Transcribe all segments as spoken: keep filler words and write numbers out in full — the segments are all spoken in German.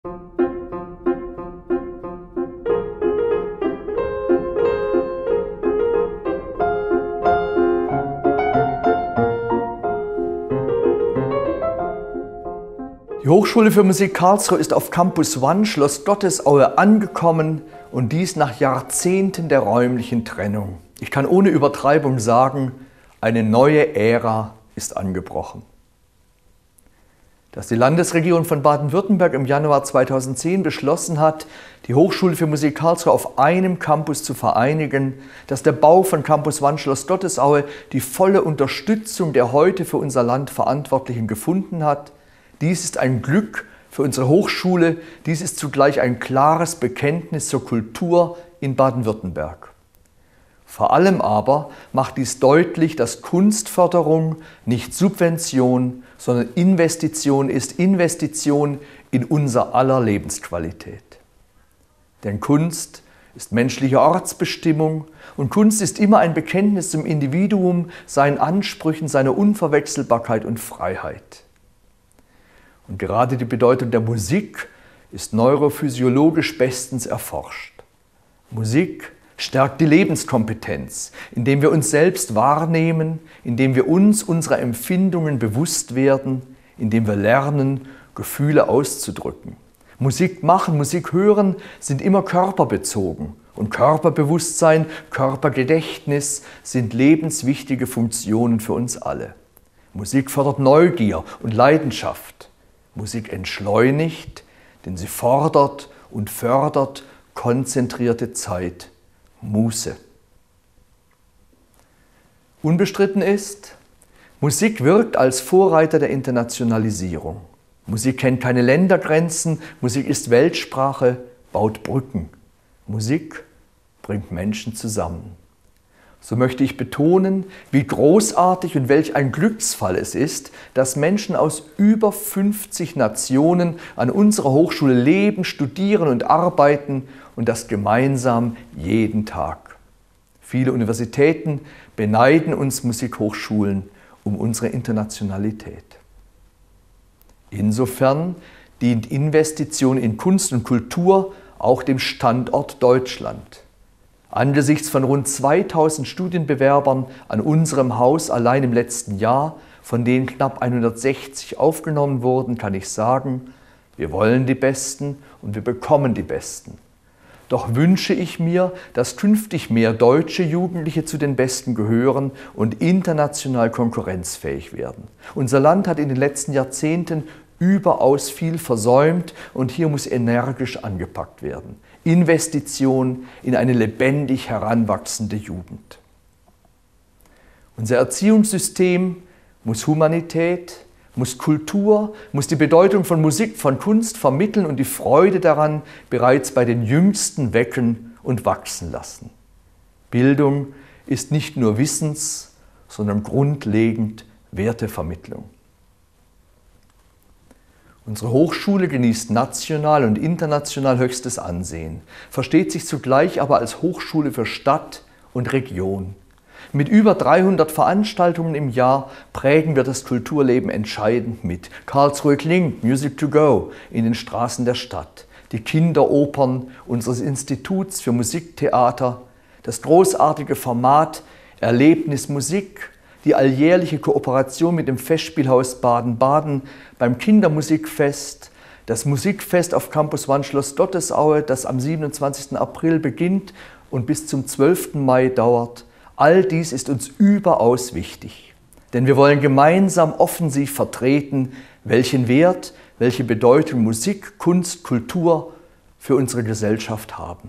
Die Hochschule für Musik Karlsruhe ist auf Campus One Schloss Gottesaue angekommen und dies nach Jahrzehnten der räumlichen Trennung. Ich kann ohne Übertreibung sagen, eine neue Ära ist angebrochen. Dass die Landesregierung von Baden-Württemberg im Januar zweitausendzehn beschlossen hat, die Hochschule für Musik Karlsruhe auf einem Campus zu vereinigen, dass der Bau von Campus One Schloss Gottesaue die volle Unterstützung der heute für unser Land Verantwortlichen gefunden hat, dies ist ein Glück für unsere Hochschule, dies ist zugleich ein klares Bekenntnis zur Kultur in Baden-Württemberg. Vor allem aber macht dies deutlich, dass Kunstförderung nicht Subvention, sondern Investition ist, Investition in unser aller Lebensqualität. Denn Kunst ist menschliche Ortsbestimmung und Kunst ist immer ein Bekenntnis zum Individuum, seinen Ansprüchen, seiner Unverwechselbarkeit und Freiheit. Und gerade die Bedeutung der Musik ist neurophysiologisch bestens erforscht. Musik stärkt die Lebenskompetenz, indem wir uns selbst wahrnehmen, indem wir uns unserer Empfindungen bewusst werden, indem wir lernen, Gefühle auszudrücken. Musik machen, Musik hören sind immer körperbezogen. Und Körperbewusstsein, Körpergedächtnis sind lebenswichtige Funktionen für uns alle. Musik fördert Neugier und Leidenschaft. Musik entschleunigt, denn sie fordert und fördert konzentrierte Zeit, Muße. Unbestritten ist, Musik wirkt als Vorreiter der Internationalisierung. Musik kennt keine Ländergrenzen, Musik ist Weltsprache, baut Brücken. Musik bringt Menschen zusammen. So möchte ich betonen, wie großartig und welch ein Glücksfall es ist, dass Menschen aus über fünfzig Nationen an unserer Hochschule leben, studieren und arbeiten und das gemeinsam jeden Tag. Viele Universitäten beneiden uns Musikhochschulen um unsere Internationalität. Insofern dient Investition in Kunst und Kultur auch dem Standort Deutschland. Angesichts von rund zweitausend Studienbewerbern an unserem Haus allein im letzten Jahr, von denen knapp hundertsechzig aufgenommen wurden, kann ich sagen, wir wollen die Besten und wir bekommen die Besten. Doch wünsche ich mir, dass künftig mehr deutsche Jugendliche zu den Besten gehören und international konkurrenzfähig werden. Unser Land hat in den letzten Jahrzehnten überaus viel versäumt und hier muss energisch angepackt werden. Investition in eine lebendig heranwachsende Jugend. Unser Erziehungssystem muss Humanität, muss Kultur, muss die Bedeutung von Musik, von Kunst vermitteln und die Freude daran bereits bei den Jüngsten wecken und wachsen lassen. Bildung ist nicht nur Wissens, sondern grundlegend Wertevermittlung. Unsere Hochschule genießt national und international höchstes Ansehen, versteht sich zugleich aber als Hochschule für Stadt und Region. Mit über dreihundert Veranstaltungen im Jahr prägen wir das Kulturleben entscheidend mit. Karlsruhe klingt, Music to go in den Straßen der Stadt, die Kinderopern unseres Instituts für Musiktheater, das großartige Format Erlebnis Musik, die alljährliche Kooperation mit dem Festspielhaus Baden-Baden beim Kindermusikfest, das Musikfest auf Campus One Schloss Gottesaue, das am siebenundzwanzigsten April beginnt und bis zum zwölften Mai dauert. All dies ist uns überaus wichtig, denn wir wollen gemeinsam offensiv vertreten, welchen Wert, welche Bedeutung Musik, Kunst, Kultur für unsere Gesellschaft haben.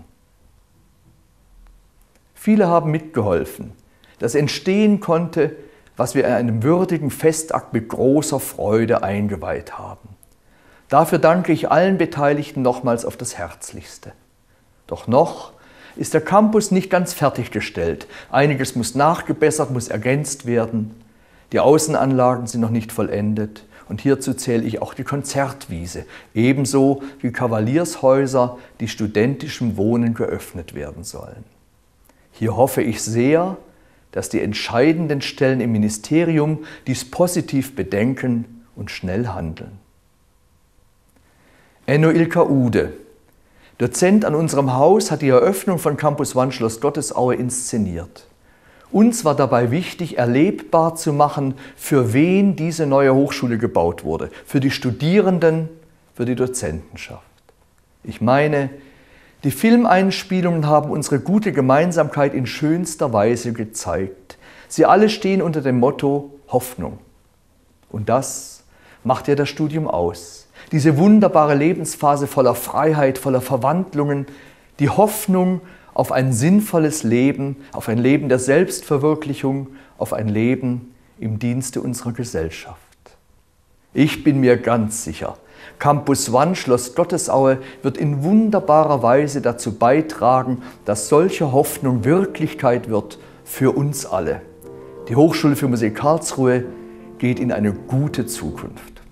Viele haben mitgeholfen, dass entstehen konnte, was wir in einem würdigen Festakt mit großer Freude eingeweiht haben. Dafür danke ich allen Beteiligten nochmals auf das Herzlichste. Doch noch ist der Campus nicht ganz fertiggestellt. Einiges muss nachgebessert, muss ergänzt werden. Die Außenanlagen sind noch nicht vollendet. Und hierzu zähle ich auch die Konzertwiese, ebenso wie Kavaliershäuser, die studentischem Wohnen geöffnet werden sollen. Hier hoffe ich sehr, dass die entscheidenden Stellen im Ministerium dies positiv bedenken und schnell handeln. Enno Ilka Ude, Dozent an unserem Haus, hat die Eröffnung von Campus One Schloss Gottesaue inszeniert. Uns war dabei wichtig, erlebbar zu machen, für wen diese neue Hochschule gebaut wurde. Für die Studierenden, für die Dozentenschaft. Ich meine, die Filmeinspielungen haben unsere gute Gemeinsamkeit in schönster Weise gezeigt. Sie alle stehen unter dem Motto Hoffnung. Und das macht ja das Studium aus. Diese wunderbare Lebensphase voller Freiheit, voller Verwandlungen, die Hoffnung auf ein sinnvolles Leben, auf ein Leben der Selbstverwirklichung, auf ein Leben im Dienste unserer Gesellschaft. Ich bin mir ganz sicher, Campus One Schloss Gottesaue wird in wunderbarer Weise dazu beitragen, dass solche Hoffnung Wirklichkeit wird für uns alle. Die Hochschule für Musik Karlsruhe geht in eine gute Zukunft.